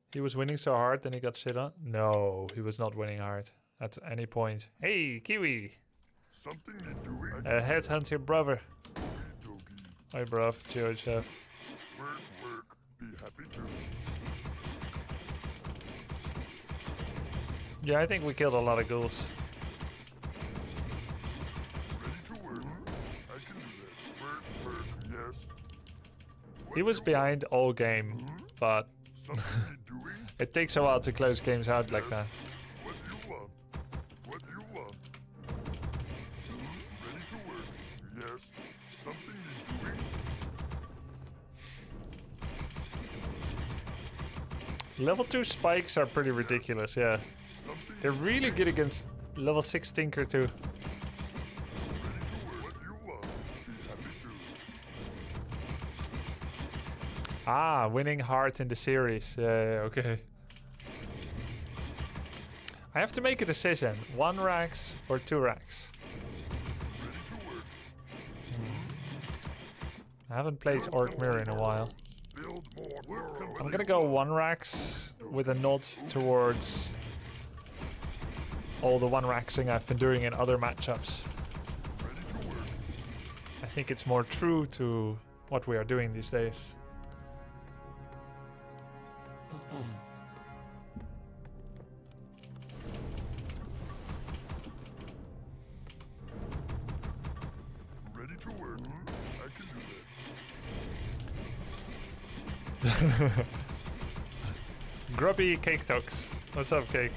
He was winning so hard, then he got shit on. No, he was not winning hard at any point. Hey, Kiwi! Something you doing? Headhunt your brother. Doggy. Hi, bruv. Chill, chef. Work. Be happy to. Yeah, I think we killed a lot of ghouls. Ready to work. I can do that. Work, yes. He was behind all game, but Something you doing? it takes a while to close games out like that. What do you want? What do you want? Ready to work. Yes. Something you doing? Level 2 spikes are pretty ridiculous, yeah. Something They're really good against level 6 Tinker too. ready to work. What do you want? Be happy to. Ah, winning hard in the series. Yeah, okay. I have to make a decision. 1 racks or 2 racks. Ready to work. I haven't played Orc Mirror in a while. Build more. Work. I'm gonna go 1 racks with a nod towards all the 1 racksing I've been doing in other matchups. Ready to work. I think it's more true to what we are doing these days. Ready to work. I can do that. Grubby Cake Talks. What's up, Cake?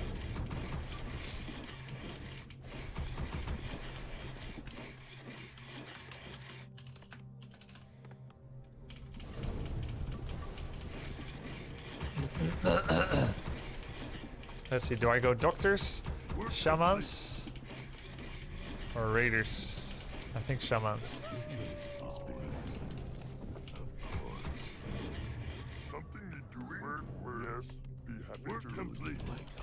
Let's see, do I go doctors, shamans, or raiders? I think shamans. Something you doing? Work. Yes. Be happy to. Complete.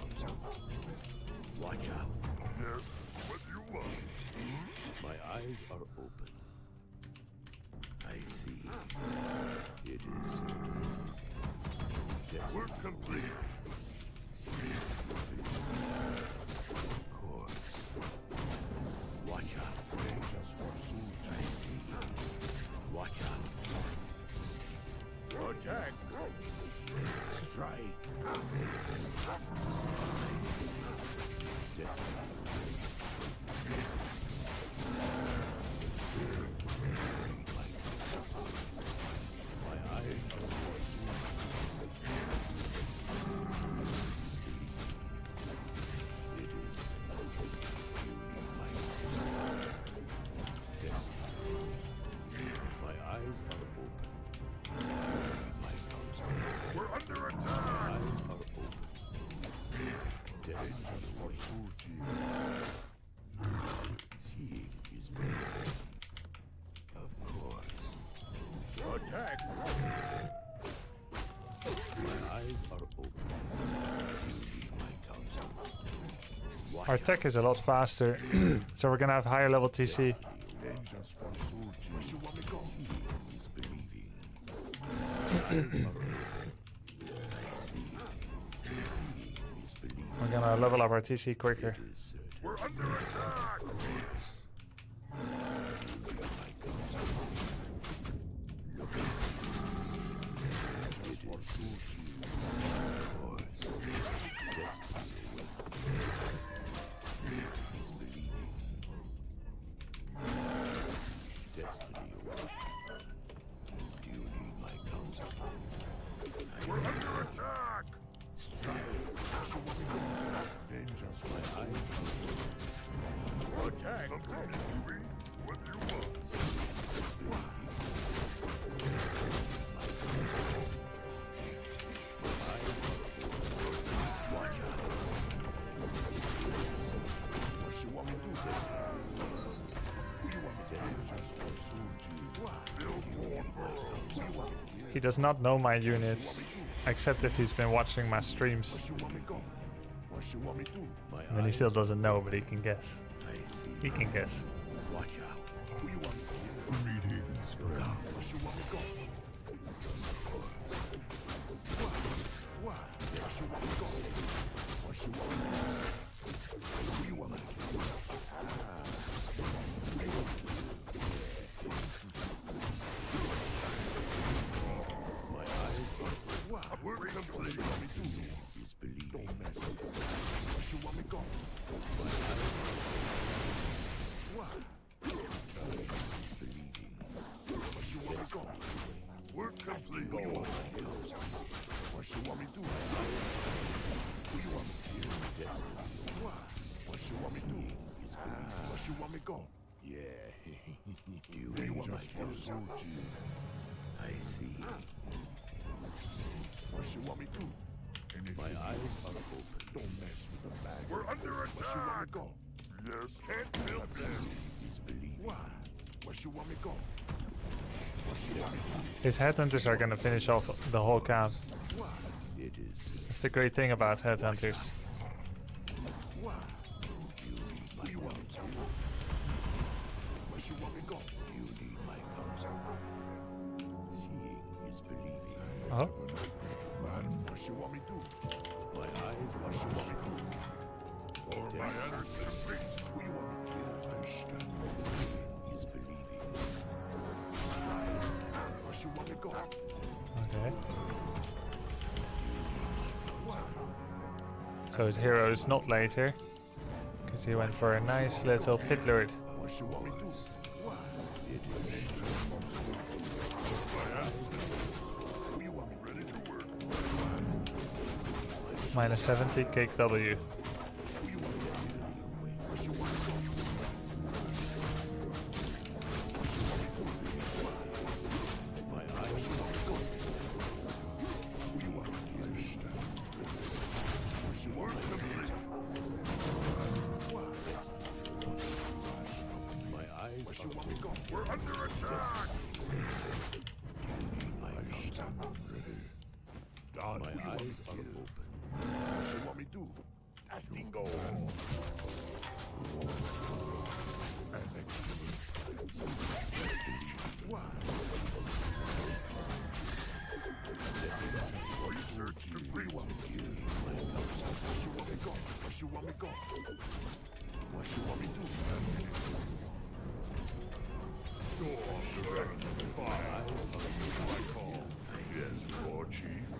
Watch out. Yes. What do you want? My eyes are open. I see. It is. Yes. Work complete. Of course. Watch out. Just for soon. I see. Watch out. Attack. Strike. I see. Yes. My eyes just for soon. It is. Yes. My eyes are open. My counsel. We're under My attack. eyes are open. Just for soon. Seeing is believing. Of course. Attack! My eyes are open. You need my counsel. Watch Our tech is a lot faster, so we're gonna have higher level TC. Vengeance for Surgeon. Where you want me go? Seeing is believing. My eyes are open. I see. Seeing is believing. We're gonna level up our TC quicker. It is certain. We're under attack. It is certain. Of course. Destiny awaits. Is believing. Destiny awaits. Do you need my counsel? We're under attack. Strike. Vengeance for My eyes attack. Something you doing? What do you want? watch out. What you want me to do? Who you want me to vengeance for Surgeon? Build more girls. He does not know my units, except if he's been watching my streams. What you want me go? What you want me do? My I mean, he still doesn't know, but he can guess. I see. He can guess. Watch out. Who you want me to? Greetings, friend. What you want me go? What? want me to do? Who you want me to kill? What you want me to do? What you want me go? Yeah. You want enjoy my soul to you? I see. What you want me to do? My eyes are open. Don't mess with the bag. We're under attack. What you want me go? Yes. Can't build them. He's believing. Why? What you want me go? What you want me to His headhunters are gonna finish off the whole camp. do? Why? It is. That's the great thing about headhunters. Why? Who you want me to? What you want me go? You need my counsel. Seeing is believing. Oh, Man, what you want me to do? My eyes What you want me to do? For my answer, please. Who you want me to kill? I stand for seeing is believing. what you want me go? okay. Why? So his hero is not later, because he went for a nice little pit lord. What you want me to do? Why? It is. Who you want me ready to work? Minus 70 kick W. Who you want me to kill? What you want me to do? My eyes are open. Who you want me to kill? What you want me to do? My eyes What are you want me open. to go? We're under attack! My counsel. Don, My who you want me eyes to are kill? open. What you want me to do? Casting goal. Why? Research degree. What you want me go? What you want me go? What you want me do? Door strength. Fire. I call. Yes, Lord Chief.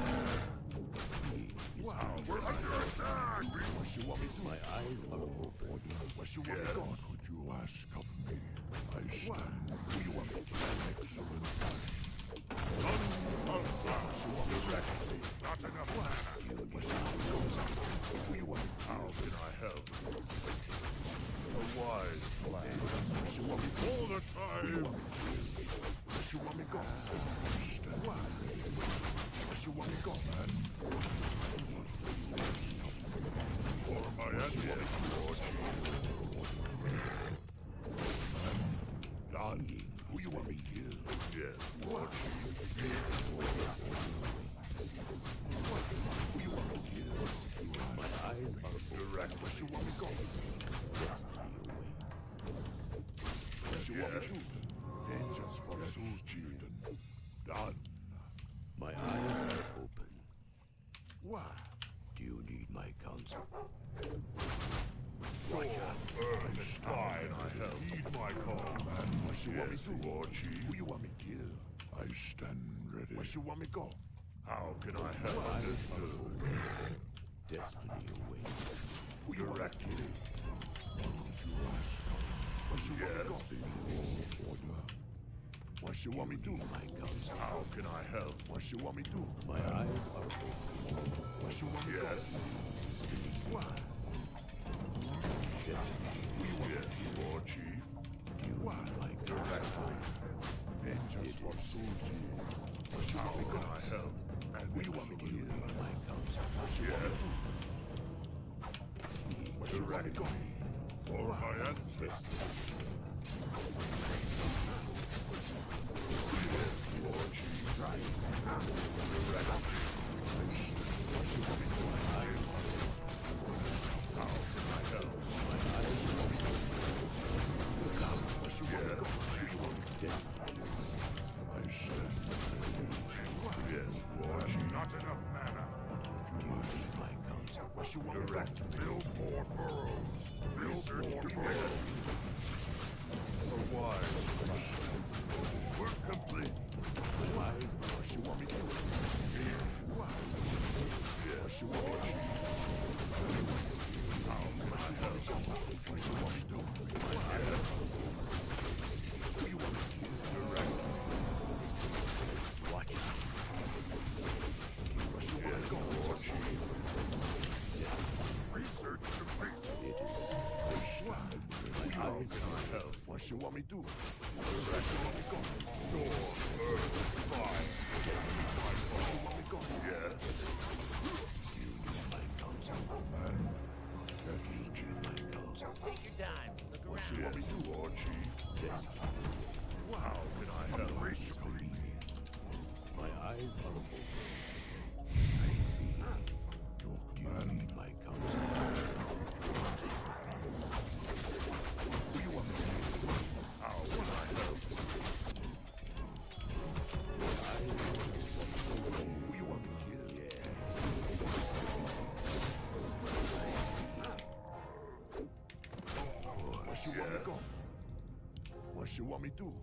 Wow, we're under attack! What you want me to? My eyes are open. What you want me to? What could you ask of me? I stand. Who you want me to? Excellent. What you want me to? Not enough mana. What you want me to? Who you want me to? How can I help? A wise plan. What you want me to? All the time. What you want me to go? Stand. What you want me to go, man? For my enemies, Lord Don, who you want me to kill? Yes, Lord Chief. Who you want me to kill? My eyes are open. Direct. What you want me to go? What you want me to do? Vengeance for the Soul Chieftain. Done. My eyes are open. Why? Do you need my counsel? Fine, I help. Heed my call, man. What you want me to do, Lord Chief? Who you want me to kill? I stand ready. What you want me to go? How can I help? Understood. Destiny awaits. Who you direct me? What you want me to go? Order. What you want me to do? My counsel. How can I help? What you want me to do? My eyes are open. What you want me to do? Why? Yes, Lord Chief. Why? My Directly. Vengeance for Soul Chief. How can I help? And who you want me to kill? My counsel. Yes. What you want me to go? For my ancestors. Yes, Lord Chief. Directly. What you want me to do? How can I help? My eyes are open. What you want me to go? Who you want me to get? I stand. Yes, Lord Chief. Not enough mana. My counsel. What you want me to direct? Build more burrows. Build more burrows. A wise me to? What you want me go? Door, earth, fire. What you want me go? Yes. You need my counsel. Man. Yes, Chief. My counsel. Take your time. Look What around. you want me to, Lord Chief? Destiny. How can I help? My eyes are open. I see. Your You command. need my counsel. What you want me to do? How can I help? My eyes are just what so long. Who you want me to kill? What you want me go? What you want me do?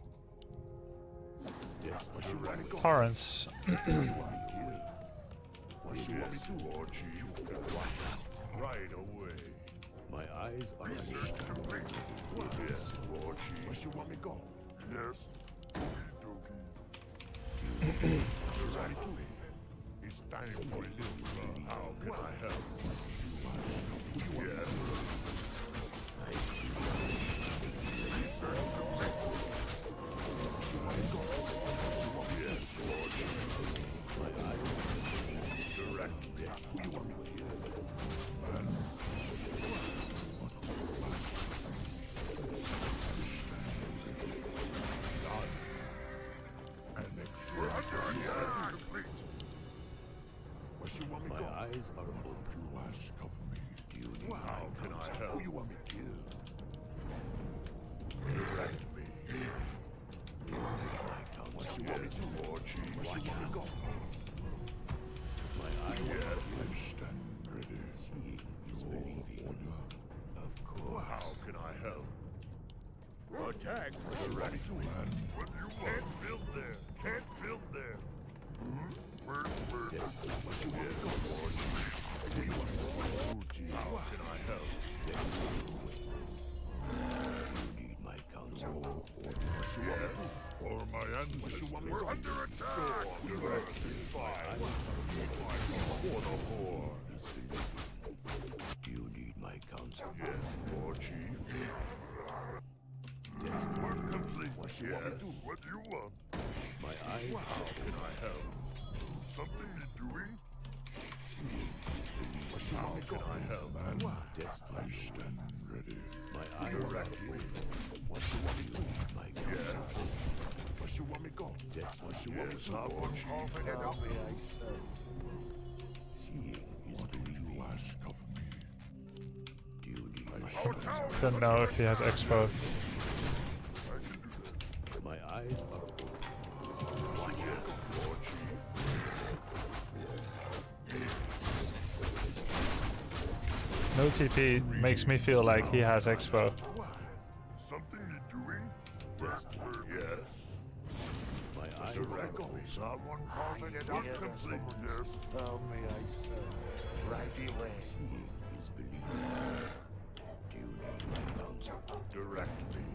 What you want me go? Torrents. What you want me to, Lord Chief? Right away. My eyes are Research complete. Yes, Lord Chief. What you want me go? Yes. Okie Right to it. It's time for a little. How can I help? Yes. Research complete. Yes, Lord Chief. my eyes. Direct me. Who you want me to kill? Man. We're under attack. Complete. What you want me My go? eyes are open. What you ask of me? Do you need How my can I counsel? help? Who you want me to kill? Direct me. My counsel. What you want me to, Lord Chief? What you want me go? My eyes Yes, I stand ready. seeing is Your believing. order. Of course. How can I help? Attack! Direct me. What you want? Can't build there. Can't build there. Word. Destiny. What you want me to go, Lord Chief? What you want me to do? How can I help? You need my counsel. Yes, for my ancestors. We're under attack! Direct me. Fire. For the war. Do you need my counsel? Yes, Lord Chief. Destiny. Work complete. What you want me to do? What do you want? My eyes How can I help? Something you're doing? How can I help? Man, Destiny. I stand ready. My eyes Direct me. What you want me to do? my counsel. Yes. What you want me go? Destiny. What you want me to do? Lord Chief? Seeing is What did believing. you ask of me? Do you need my Don't know if he has expo. My eyes are open. Yes, Lord Chief. No TP makes me feel like he has expo. What? Something you're doing? Destiny. Yes. My eyes Direct are me. open. Someone calling it out complete. Yes. Oh, may I serve? Right away. Seeing is believing. Do you need my counsel? Direct me.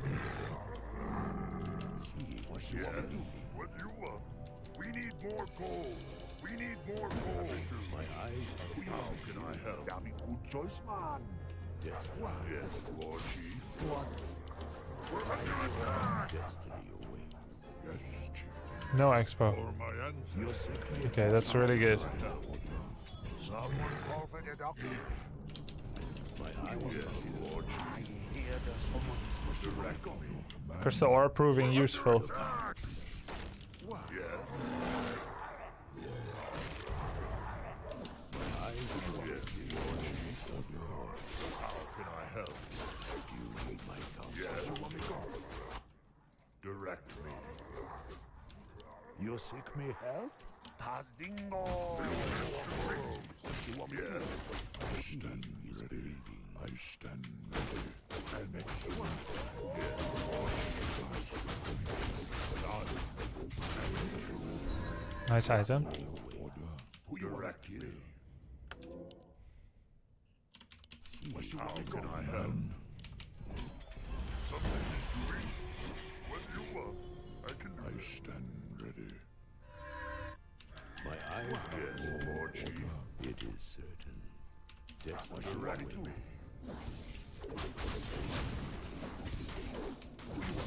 Seeing What is you want me to do? believing. What do you want? We need more gold. We need more gold. My eyes are open. How can I help? That'd be good choice, man. Destiny. Yes, Lord Chief. What? We're under attack. Destiny away. Yes, Chief. No expo. For my ancestors. Okay, that's really good. Someone call for the doctor. My eyes are Yes, open. Lord I Chief. hear there's someone. Direct me. Crystal ore proving useful. Attack. Yes. My eyes are open. Yes, Lord Chief. How can I help? Do you need my counsel? Yes. You want me go? Direct me. You seek me help? Has dingo. You want me to? I stand ready. I stand ready. And excellent. Yes, Lord Chief. Nice item. Order. Who you direct me? How can I help? Something is doing. What do you want? I can do I stand ready. My eyes are Yes, open. Lord Chief. It is certain. Destiny Ready to away. me. Who you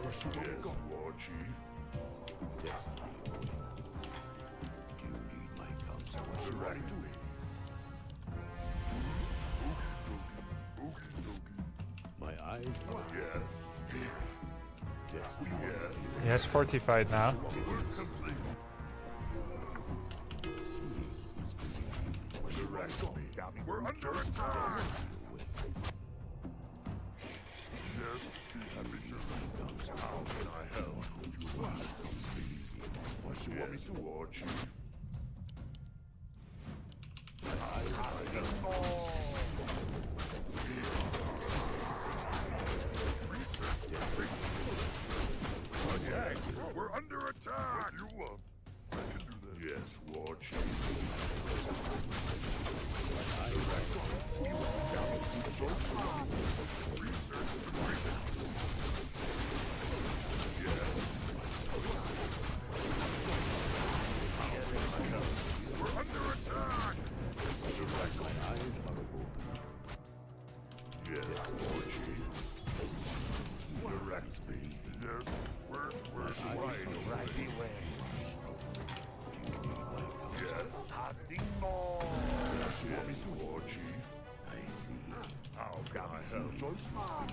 Yes, War Chief. Destiny order. Do you need my counsel? Right. My eyes are Yes. destiny. Yes. He has fortified now. We're complete. Direct me. We're under attack. Yes. Happy to. How can I help? What you want me to, War Chief? Attack! We're under attack! What do you want? I can do that. Yes, War Chief. Research the breathing. We're under attack! Yes, War Chief. Direct me. Yes, where's the right away? Yes. Hastingo. Yes, War Chief. I see. How can I help? Joyceman.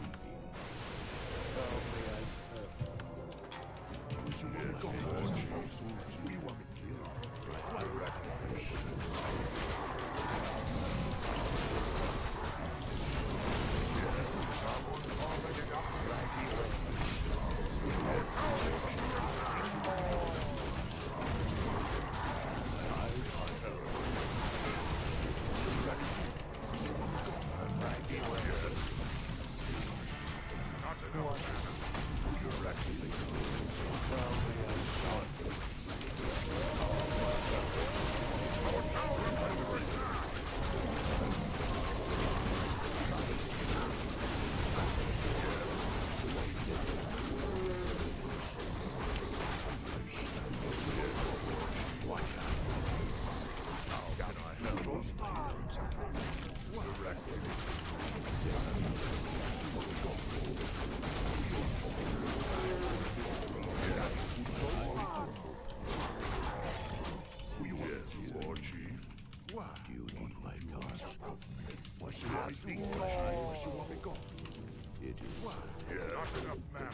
Yes, War Chief. We want to kill. Direct me. It is so. Not enough mana.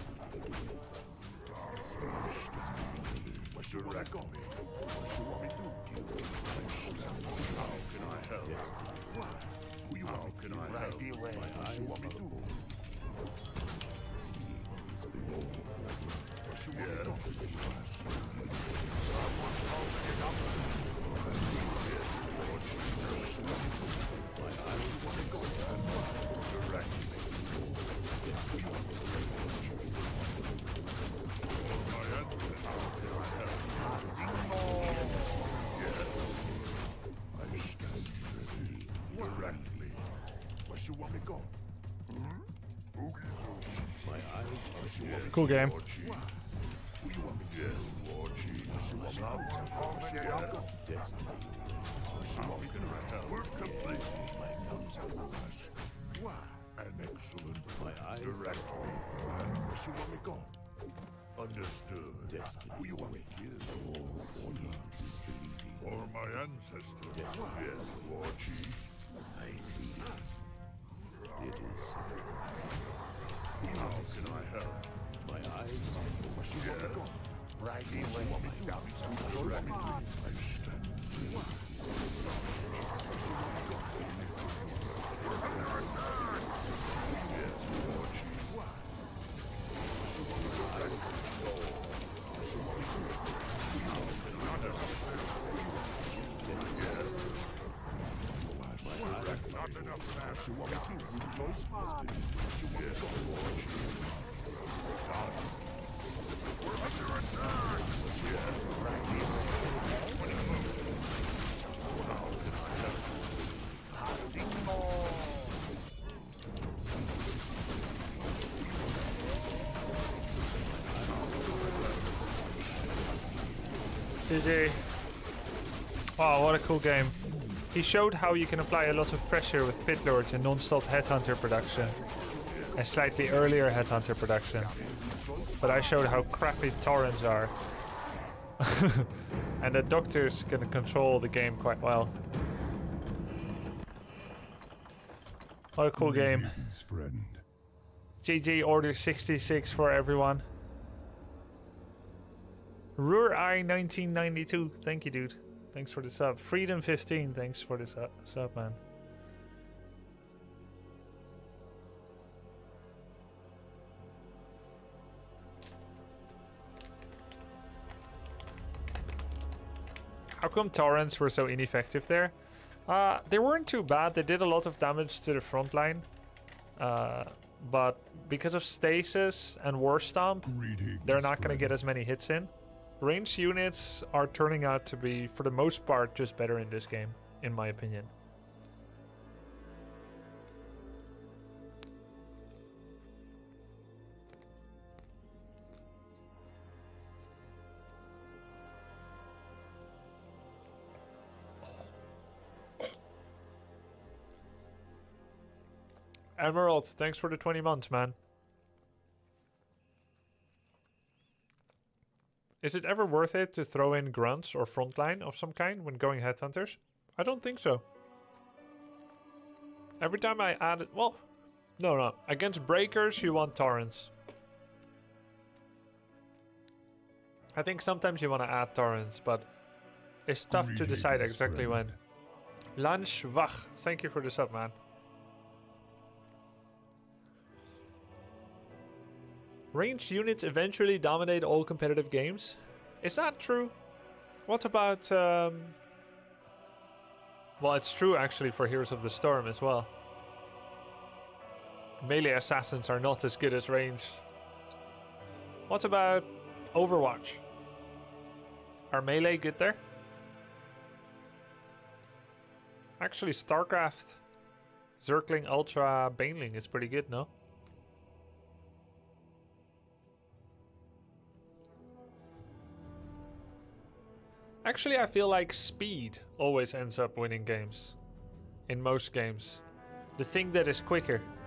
Direct me. What you want me to do? How can I help? How can I help? What you want me to do? Cool game. Yes, War Chief. How can I help? We're complete. An excellent direct me. Where you want me go? Understood. Destiny. Who you want me here? For my ancestors. Yes, War Chief. I see. It is so. How can I help? My eyes are Yes. Right away. I stand. We're under attack. Yes, War Chief. Not enough mana. Yes, War Chief. We're under attack. GG. Wow, what a cool game. He showed how you can apply a lot of pressure with Pit Lords and non-stop Headhunter production, and slightly earlier Headhunter production. but I showed how crappy torrents are. And the doctors can control the game quite well. What a cool game. Greetings, friend. GG Order 66 for everyone. Ruhr I 1992, thank you, dude. Thanks for the sub. Freedom 15, thanks for the sub, man. How come torrents were so ineffective there? They weren't too bad. They did a lot of damage to the front line. But because of stasis and war stomp, they're not going to get as many hits in. Ranged units are turning out to be, for the most part, just better in this game, in my opinion. Emerald, thanks for the 20 months, man. Is it ever worth it to throw in grunts or frontline of some kind when going headhunters? I don't think so. Every time I add it... Well, no. Against breakers, you want torrents. I think sometimes you want to add torrents, but it's tough to decide exactly when. Lunch Wach, thank you for the sub, man. Ranged units eventually dominate all competitive games. Is that true? What about... Well, it's true actually for Heroes of the Storm as well. Melee assassins are not as good as ranged. What about Overwatch? Are melee good there? Actually, StarCraft Zergling Ultra Baneling is pretty good, no? Actually, I feel like speed always ends up winning games. In most games. The thing that is quicker.